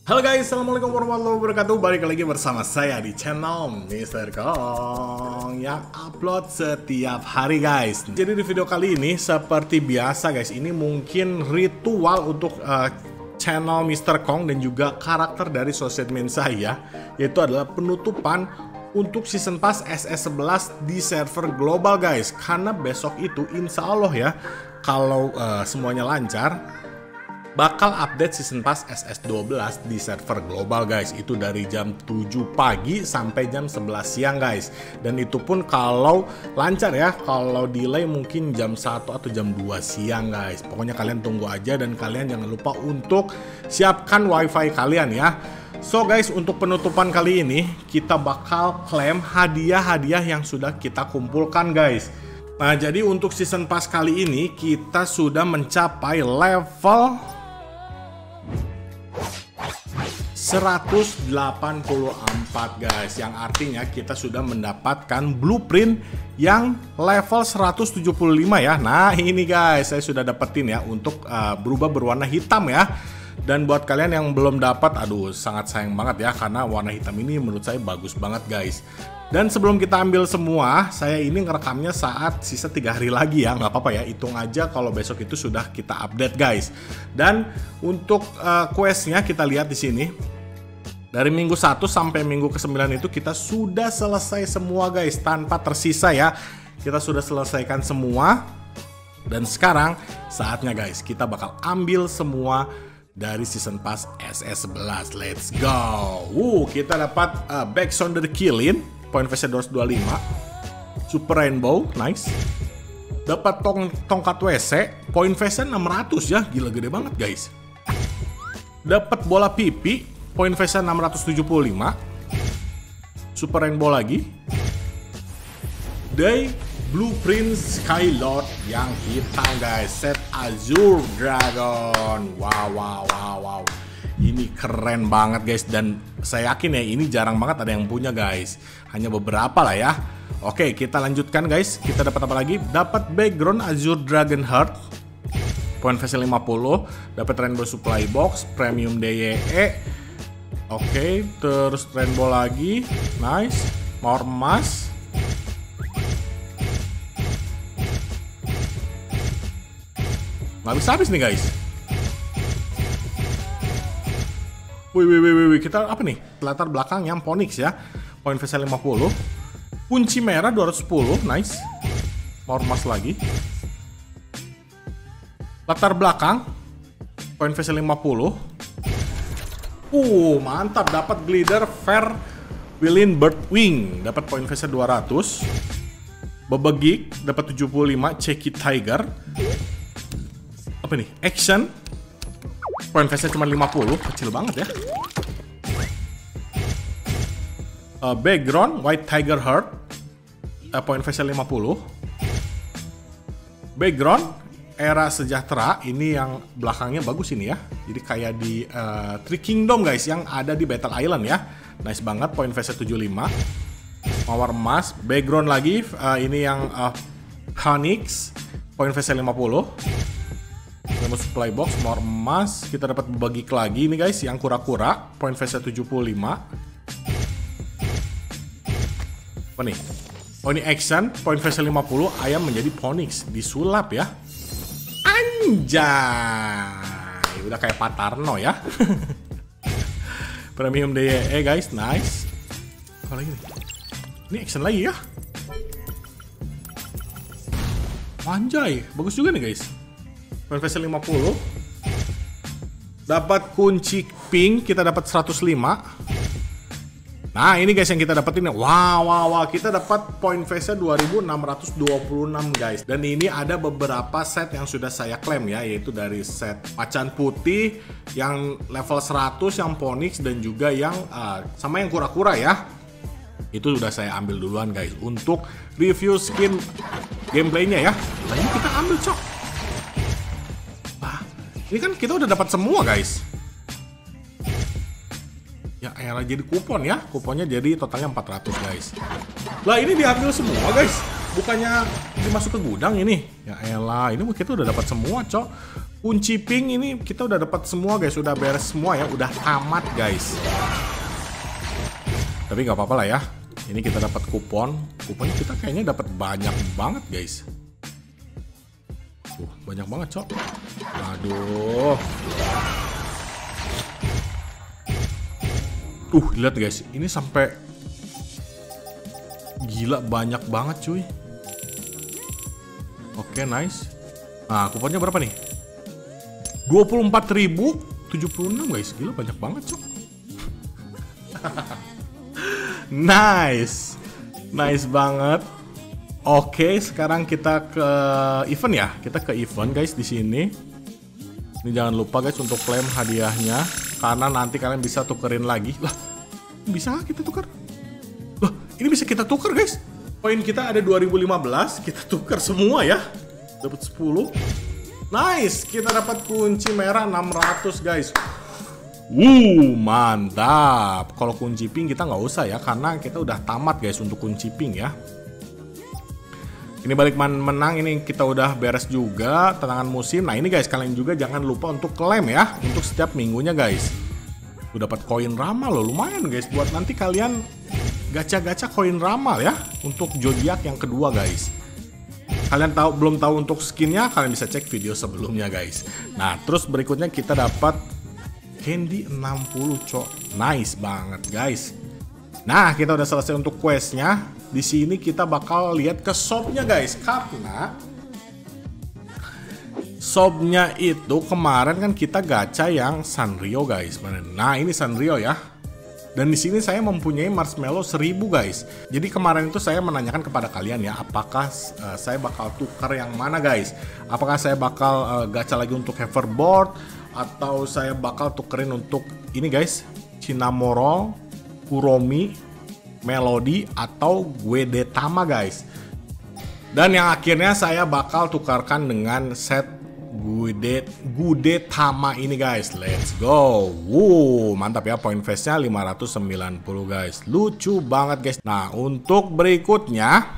Halo guys, assalamualaikum warahmatullahi wabarakatuh. Balik lagi bersama saya di channel Mr. Kong yang upload setiap hari guys. Jadi di video kali ini seperti biasa guys, ini mungkin ritual untuk channel Mr. Kong dan juga karakter dari sosmed saya, yaitu adalah penutupan untuk season pass SS11 di server global guys. Karena besok itu insya Allah ya, kalau semuanya lancar, bakal update season pass SS12 di server global guys. Itu dari jam 7 pagi sampai jam 11 siang guys. Dan itu pun kalau lancar ya, kalau delay mungkin jam 1 atau jam 2 siang guys. Pokoknya kalian tunggu aja dan kalian jangan lupa untuk siapkan wifi kalian ya. So guys, untuk penutupan kali ini kita bakal klaim hadiah-hadiah yang sudah kita kumpulkan guys. Nah, jadi untuk season pass kali ini kita sudah mencapai level 184 guys, yang artinya kita sudah mendapatkan blueprint yang level 175 ya. Nah ini guys, saya sudah dapetin ya untuk berubah berwarna hitam ya. Dan buat kalian yang belum dapat, aduh sangat sayang banget ya, karena warna hitam ini menurut saya bagus banget guys. Dan sebelum kita ambil semua, saya ini ngerekamnya saat sisa 3 hari lagi ya, nggak apa-apa ya, hitung aja kalau besok itu sudah kita update guys. Dan untuk questnya kita lihat di sini. Dari minggu 1 sampai minggu ke-9 itu kita sudah selesai semua guys, tanpa tersisa ya. Kita sudah selesaikan semua. Dan sekarang saatnya guys, kita bakal ambil semua dari season pass SS11. Let's go. Kita dapat Backsound the Killin, point face 225. Super Rainbow, nice. Dapat tongkat WC, point face 600 ya, gila gede banget guys. Dapat bola pipi, point face 675. Super Rainbow lagi. Day Blueprint Skylord yang hitam guys. Set Azure Dragon. Wow. Ini keren banget guys. Dan saya yakin ya, ini jarang banget ada yang punya guys. Hanya beberapa lah ya. Oke, kita lanjutkan guys. Kita dapat apa lagi? Dapat background Azure Dragon Heart, point face 50. Dapat Rainbow Supply Box, Premium DYE. Oke, terus rainbow lagi, nice, mawar emas. Nggak bisa habis nih guys. Wih, kita apa nih? Latar belakang yang Phoenix ya, point face 50. Kunci merah 210, nice. Mawar emas lagi. Latar belakang, point face 50. Mantap, dapat glider Fair Willin Birdwing, dapat point face 200. Bebegik dapat 75, Cheeky Tiger. Apa nih? Action. Point face cuma 50, kecil banget ya. Background White Tiger Heart, point face 50. Background Era Sejahtera, ini yang belakangnya bagus ini ya. Jadi kayak di Three Kingdom guys, yang ada di Battle Island ya. Nice banget, point face 75. Mawar emas, background lagi, ini yang Phoenix, point face 50. Rainbow Supply Box, mawar emas. Kita dapat bebegik lagi ini guys, yang kura-kura, point face 75. Apa nih? Oh ini action, point face 50, ayam menjadi Phoenix, disulap ya. Anjay, udah kayak Patarno ya. Premium DYE guys, nice. Apa lagi nih? Ini action lagi ya. Anjay, bagus juga nih guys. Point face 50. Dapat kunci pink, kita dapat 105. Nah ini guys yang kita dapetin. Wow, kita dapat point face 2626 guys. Dan ini ada beberapa set yang sudah saya klaim ya, yaitu dari set macan putih yang level 100, yang Phoenix, dan juga yang sama yang kura-kura ya. Itu sudah saya ambil duluan guys untuk review skin gameplaynya ya. Nah ini kita ambil cok. Ini kan kita udah dapat semua guys. Ya elah, jadi kupon ya. Kuponnya jadi totalnya 400 guys. Lah ini diambil semua guys, bukannya dimasuk ke gudang ini. Ya elah, ini kita udah dapat semua cok. Kunci pink ini kita udah dapat semua guys, udah beres semua ya, udah tamat guys. Tapi nggak apa-apa lah ya. Ini kita dapat kupon. Kuponnya kita kayaknya dapat banyak banget guys. Banyak banget cok. Aduh. Lihat guys, ini sampai gila banyak banget cuy. Oke, nice. Nah, kuponnya berapa nih? 24.076 guys. Gila banyak banget cok. Nice. Nice banget. Oke, sekarang kita ke event ya. Kita ke event guys di sini. Ini jangan lupa guys untuk klaim hadiahnya, karena nanti kalian bisa tukerin lagi. Lah, bisa kita tukar? Lah, ini bisa kita tukar guys. Poin kita ada 2015, kita tukar semua ya. Dapat 10. Nice, kita dapat kunci merah 600 guys. Mantap. Kalau kunci pink kita nggak usah ya, karena kita udah tamat guys untuk kunci pink ya. Ini balik menang, ini kita udah beres juga tantangan musim. Nah ini guys, kalian juga jangan lupa untuk klaim ya, untuk setiap minggunya guys. Udah dapat koin ramal loh, lumayan guys buat nanti kalian gacha-gacha koin ramal ya untuk zodiak yang kedua guys. Kalian belum tahu untuk skinnya, kalian bisa cek video sebelumnya guys. Nah terus berikutnya kita dapat candy 60 cok, nice banget guys. Nah kita udah selesai untuk questnya. Di sini kita bakal lihat ke shopnya guys, karena shopnya itu kemarin kan kita gacha yang Sanrio guys. Nah ini Sanrio ya. Dan di sini saya mempunyai marshmallow 1000 guys. Jadi kemarin itu saya menanyakan kepada kalian ya, apakah saya bakal tukar yang mana guys? Apakah saya bakal gacha lagi untuk hoverboard, atau saya bakal tukerin untuk ini guys, Cinnamoroll, Kuromi, Melody, atau Guedetama guys. Dan yang akhirnya saya bakal tukarkan dengan set Gudetama ini guys. Let's go. Mantap ya, poin face-nya 590 guys. Lucu banget guys. Nah, untuk berikutnya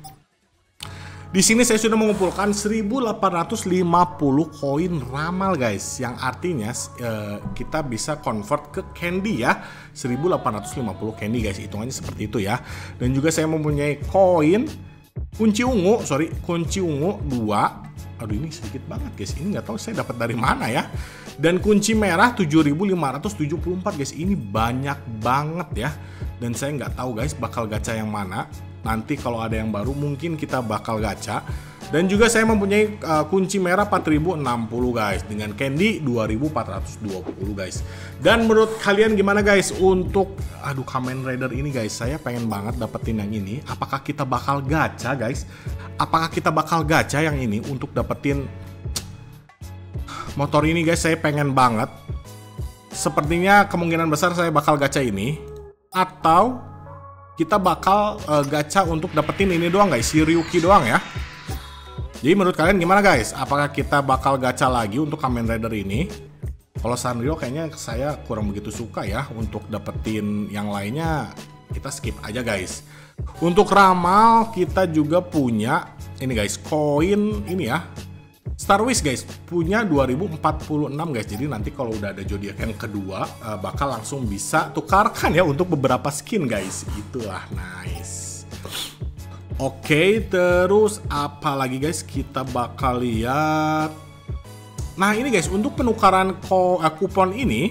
di sini saya sudah mengumpulkan 1850 koin ramal guys, yang artinya kita bisa convert ke candy ya. 1850 candy guys, hitungannya seperti itu ya. Dan juga saya mempunyai koin kunci ungu, kunci ungu 2. Aduh ini sedikit banget guys, ini nggak tahu saya dapat dari mana ya. Dan kunci merah 7574 guys, ini banyak banget ya. Dan saya nggak tahu guys bakal gacha yang mana. Nanti kalau ada yang baru mungkin kita bakal gacha. Dan juga saya mempunyai kunci merah 4060 guys, dengan candy 2420 guys. Dan menurut kalian gimana guys untuk Kamen Rider ini guys? Saya pengen banget dapetin yang ini. Apakah kita bakal gacha guys? Apakah kita bakal gacha yang ini untuk dapetin motor ini guys? Saya pengen banget. Sepertinya kemungkinan besar saya bakal gacha ini, atau kita bakal gacha untuk dapetin ini doang guys, si Ryuki doang ya. Jadi menurut kalian gimana guys? Apakah kita bakal gacha lagi untuk Kamen Rider ini? Kalau Sanrio kayaknya saya kurang begitu suka ya. Untuk dapetin yang lainnya kita skip aja guys. Untuk ramal kita juga punya ini guys, koin ini ya, Star Wars guys, punya 2046 guys. Jadi nanti kalau udah ada zodiak yang kedua bakal langsung bisa tukarkan ya untuk beberapa skin guys. Itulah nice. Oke, terus apa lagi guys? Kita bakal lihat. Nah ini guys, untuk penukaran kupon ini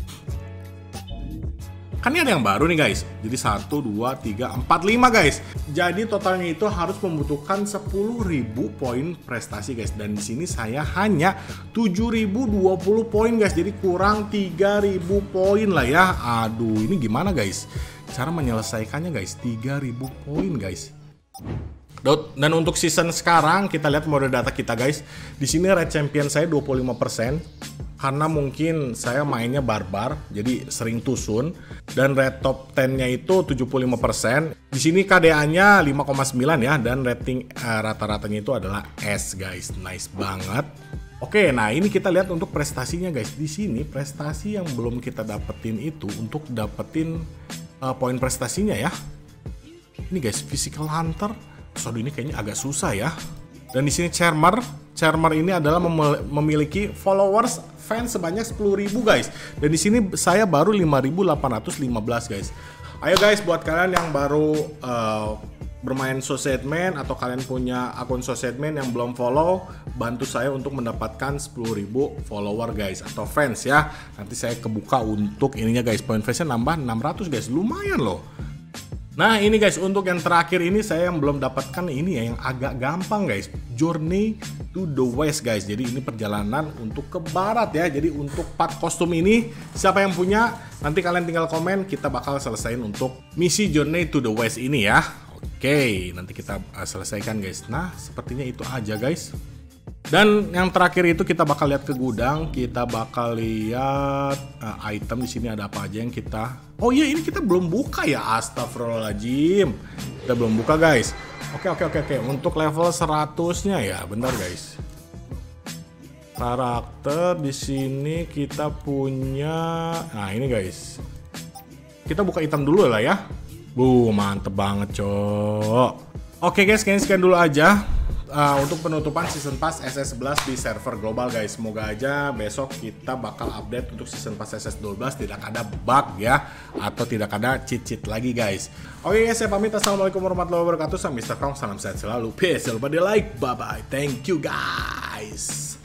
kan ini ada yang baru nih guys. Jadi 1, 2, 3, 4, 5 guys. Jadi totalnya itu harus membutuhkan 10.000 poin prestasi guys. Dan di sini saya hanya 7.020 poin guys. Jadi kurang 3.000 poin lah ya. Aduh, ini gimana guys? Cara menyelesaikannya guys, 3.000 poin guys. Dan untuk season sekarang kita lihat mode data kita guys. Di sini red champion saya 25%, karena mungkin saya mainnya barbar jadi sering tusun. Dan red top 10-nya itu 75%. Di sini KDA-nya 5,9 ya, dan rating rata-ratanya itu adalah S guys. Nice banget. Oke, nah ini kita lihat untuk prestasinya guys. Di sini prestasi yang belum kita dapetin itu untuk dapetin poin prestasinya ya. Ini guys, Physical Hunter. Ini kayaknya agak susah ya. Dan di sini Charmer ini adalah memiliki followers fans sebanyak 10.000 guys. Dan di sini saya baru 5.815 guys. Ayo guys, buat kalian yang baru bermain Sociedman atau kalian punya akun Sociedman yang belum follow, bantu saya untuk mendapatkan 10.000 follower guys atau fans ya. Nanti saya kebuka untuk ininya guys, point face-nya nambah 600 guys, lumayan loh. Nah ini guys, untuk yang terakhir ini saya yang belum dapatkan ini ya, yang agak gampang guys, Journey to the West guys. Jadi ini perjalanan untuk ke barat ya. Jadi untuk part kostum ini siapa yang punya, nanti kalian tinggal komen, kita bakal selesaiin untuk misi Journey to the West ini ya. Oke, nanti kita selesaikan guys. Nah sepertinya itu aja guys. Dan yang terakhir itu kita bakal lihat ke gudang, kita bakal lihat item di sini ada apa aja yang kita. Oh iya, ini kita belum buka ya, astagfirullahaladzim. Kita belum buka guys. Oke. Untuk level 100-nya ya, bentar guys. Karakter di sini kita punya. Nah, ini guys. Kita buka item dulu lah ya. Mantep banget, cok. Oke guys, kayaknya sekian dulu aja. Untuk penutupan season pass SS11 di server global guys. Semoga aja besok kita bakal update untuk season pass SS12 tidak ada bug ya, atau tidak ada cheat lagi guys. Oke guys, saya pamit. Assalamualaikum warahmatullahi wabarakatuh. Saya Mr. Krong, salam sehat selalu, peace. Jangan lupa di like, bye bye, thank you guys.